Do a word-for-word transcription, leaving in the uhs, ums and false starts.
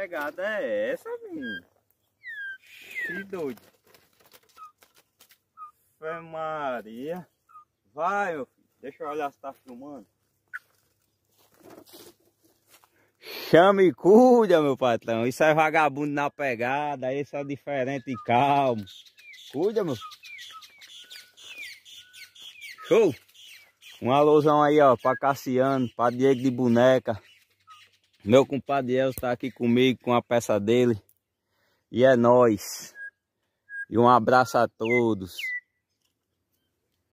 pegada é essa, menino? Que doido. Fé Maria. Vai, meu filho. Deixa eu olhar se tá filmando. Chama e cuida, meu patrão. Isso é vagabundo na pegada. Esse é diferente e calmo. Cuida, meu. Show. Um alôzão aí, ó, pra Cassiano, pra Diego de Boneca. Meu compadre Elcio tá aqui comigo com a peça dele. E é nóis. E um abraço a todos.